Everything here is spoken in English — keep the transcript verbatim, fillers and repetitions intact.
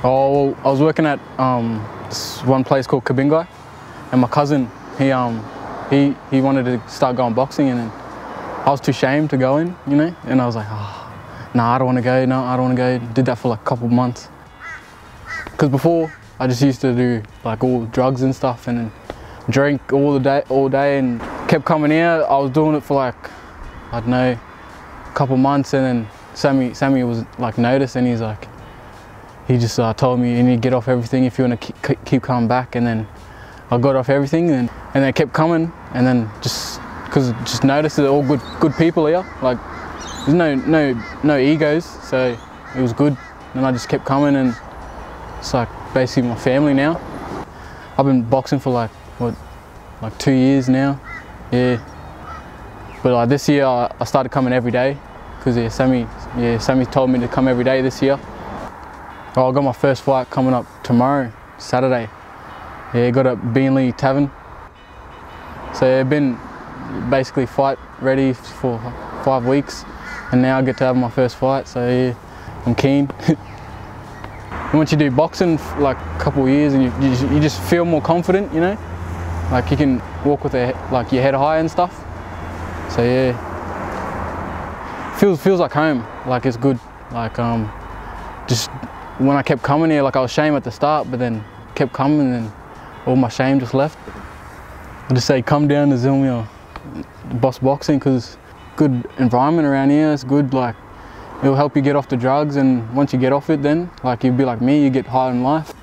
Oh, well, I was working at um, this one place called Kabingai, and my cousin, he um, he he wanted to start going boxing, and then I was too ashamed to go in, you know, and I was like, oh, no, nah, I don't want to go, no, I don't want to go. Did that for like a couple of months. Because before, I just used to do like all drugs and stuff, and then drink all the day, all day, and kept coming here. I was doing it for like, I don't know, a couple of months, and then Sammy, Sammy was like noticed, and he's like, he just uh, told me you need to get off everything if you want to keep, keep coming back, and then I got off everything, and and they kept coming, and then just because just noticed they're all good good people here, like there's no no no egos, so it was good, and I just kept coming, and it's like basically my family now. I've been boxing for like what, like two years now, yeah. But like this year I, I started coming every day, because yeah, Sammy, yeah, Sammy told me to come every day this year. Oh, I got my first fight coming up tomorrow, Saturday. Yeah, got at Beanley Tavern. So yeah, been basically fight ready for five weeks, and now I get to have my first fight. So yeah, I'm keen. And once you do boxing for like a couple of years, and you, you you just feel more confident, you know, like you can walk with a, like your head high and stuff. So yeah, feels feels like home. Like it's good. Like um, just. When I kept coming here, like I was ashamed at the start, but then kept coming, and all my shame just left. I just say come down to Zillmere, Boss Boxing, because good environment around here. It's good, like it'll help you get off the drugs, and once you get off it, then like you'll be like me, you get high in life.